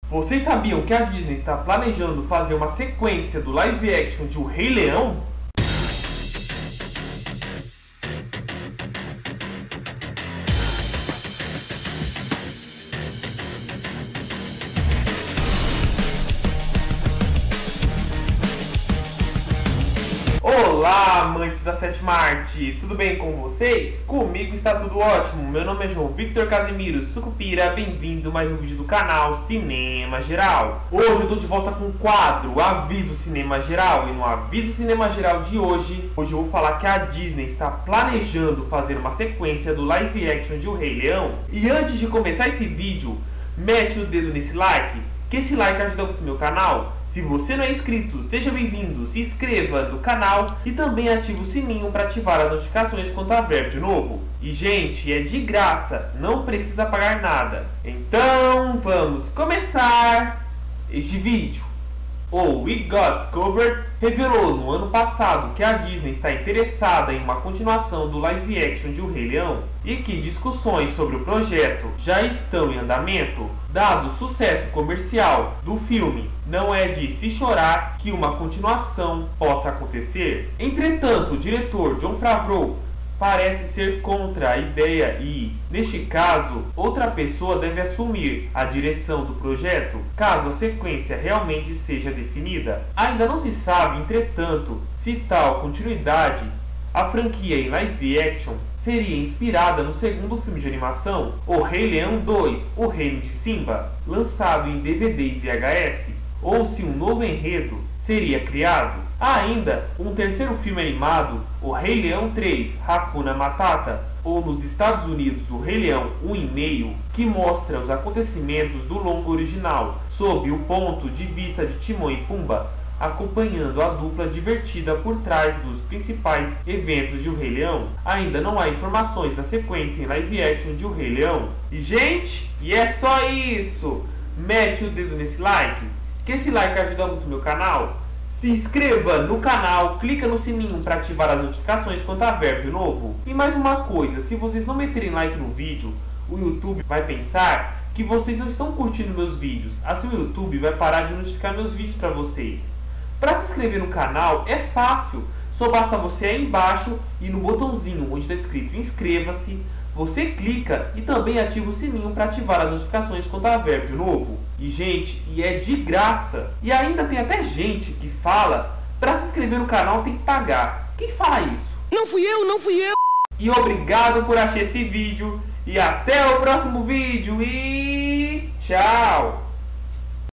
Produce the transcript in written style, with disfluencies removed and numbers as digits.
Vocês sabiam que a Disney está planejando fazer uma sequência do live action de O Rei Leão? Olá, amantes da sétima arte, tudo bem com vocês? Comigo está tudo ótimo, meu nome é João Victor Casimiro Sucupira, bem-vindo a mais um vídeo do canal Cinema Geral. Hoje eu estou de volta com o quadro Aviso Cinema Geral, e no Aviso Cinema Geral de hoje eu vou falar que a Disney está planejando fazer uma sequência do live action de O Rei Leão. E antes de começar esse vídeo, mete o dedo nesse like, que esse like ajuda muito o meu canal. Se você não é inscrito, seja bem-vindo, se inscreva no canal e também ative o sininho para ativar as notificações quando houver vídeo novo. E gente, é de graça, não precisa pagar nada. Então vamos começar este vídeo. O We Got Covered revelou no ano passado que a Disney está interessada em uma continuação do live action de O Rei Leão e que discussões sobre o projeto já estão em andamento. Dado o sucesso comercial do filme, não é de se chorar que uma continuação possa acontecer. Entretanto, o diretor Jon Favreau parece ser contra a ideia e, neste caso, outra pessoa deve assumir a direção do projeto, caso a sequência realmente seja definida. Ainda não se sabe, entretanto, se tal continuidade, a franquia em live action, seria inspirada no segundo filme de animação, O Rei Leão 2, O Reino de Simba, lançado em DVD e VHS, ou se um novo enredo seria criado. Há ainda um terceiro filme animado, O Rei Leão 3, Hakuna Matata, ou nos Estados Unidos, O Rei Leão 1,5, que mostra os acontecimentos do longo original, sob o ponto de vista de Timão e Pumba, acompanhando a dupla divertida por trás dos principais eventos de O Rei Leão. Ainda não há informações da sequência em live action de O Rei Leão. E gente, e é só isso! Mete o dedo nesse like, que esse like ajuda muito o meu canal. Se inscreva no canal, clica no sininho para ativar as notificações quando houver vídeo novo. E mais uma coisa, se vocês não meterem like no vídeo, o YouTube vai pensar que vocês não estão curtindo meus vídeos. Assim o YouTube vai parar de notificar meus vídeos para vocês. Para se inscrever no canal é fácil, só basta você aí embaixo e no botãozinho onde está escrito inscreva-se, você clica e também ativa o sininho para ativar as notificações quando houver vídeo novo. E gente, e é de graça. E ainda tem até gente que fala para se inscrever no canal tem que pagar. Quem fala isso? Não fui eu, não fui eu! E obrigado por assistir esse vídeo e até o próximo vídeo e tchau!